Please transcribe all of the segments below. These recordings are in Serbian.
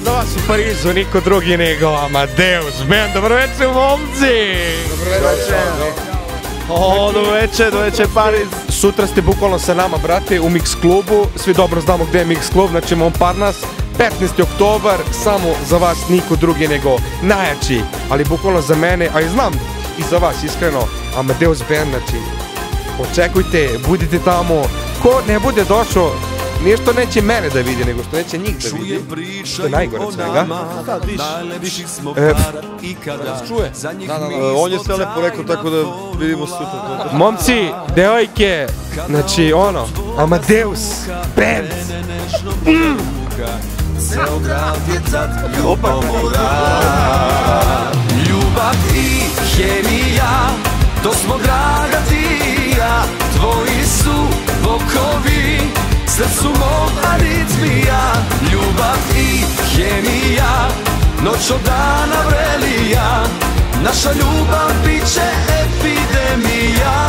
za vas u Parizu, niko drugi nego Amadeus Band. Dobroveče, momci! Dobroveče! Dobroveče, Pariz! Sutra ste bukvalno sa nama, brate, u Mix klubu. Svi dobro znamo gde je Mix klub, znači Montparnasse. 15. oktobar, samo za vas niko drugi nego najjači, ali bukvalno za mene, a i znam i za vas, iskreno, Amadeus Band, znači, očekujte, budite tamo, ko ne bude došao, nije što neće mene da vidi, nego što neće njih da vidi, što je najgore od svega. Čuje? On je sve lepo rekao, tako da vidimo sutra. Momci, devojke, znači ono, Amadeus Band. Ceo grad je tad ljubomora. Ljubav i hemija, to smo draga ti i ja. Tvoji su bokovi, srcu mog aritmija. Ljubav i hemija, noć od dana vrelija. Naša ljubav bit će epidemija.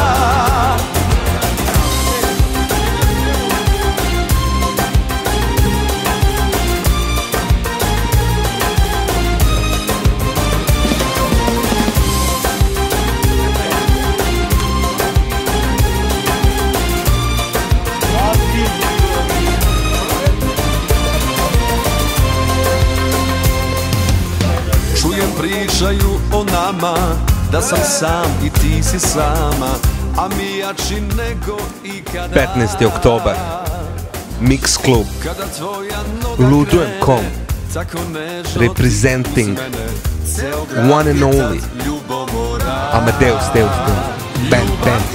Pričaju o nama, da sam sam i ti si sama, a mi jači nego ikada. 15. oktobar, Mix klub, Ludujem.com, representing one and only Amadeus Band.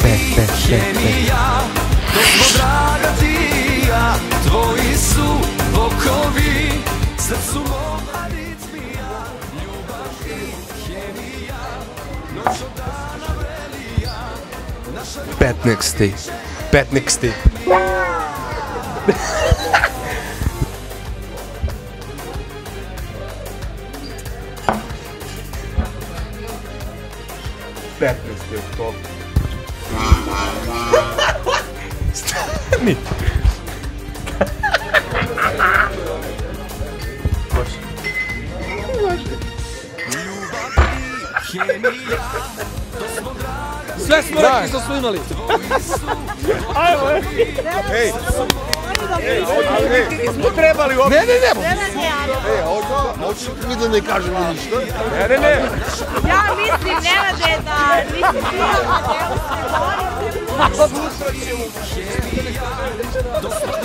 To smo draga ti i ja, tvoji su bokovi, srcu mog aritmija. 15. oktober. Stani. Sve smo rekli što smo imali. Ajmo, ej. Smo trebali ovdje. Ne. Hoćeš mi da ne kažemo ništa? Ne. Ja mislim, Nenade, da nisi bio Amadeus. Sutra ćemo